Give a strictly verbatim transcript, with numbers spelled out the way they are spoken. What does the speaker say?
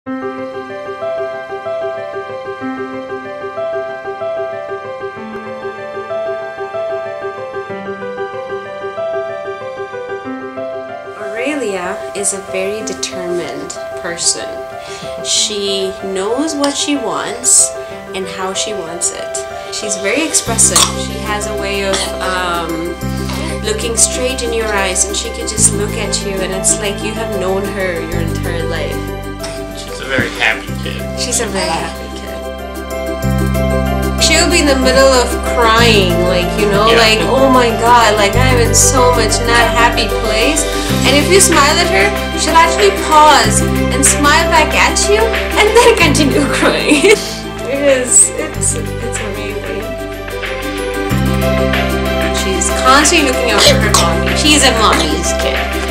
Aurelia is a very determined person. She knows what she wants and how she wants it. She's very expressive. She has a way of um, looking straight in your eyes, and she can just look at you and it's like you have known her your entire life. She's a very happy kid. She's a very happy kid. She'll be in the middle of crying, like, you know, Yeah. like, oh my god, like I'm in so much not happy place. And if you smile at her, she'll actually pause and smile back at you and then continue crying. It is, it's, it's amazing. She's constantly looking out for her mommy. She's a mommy's kid.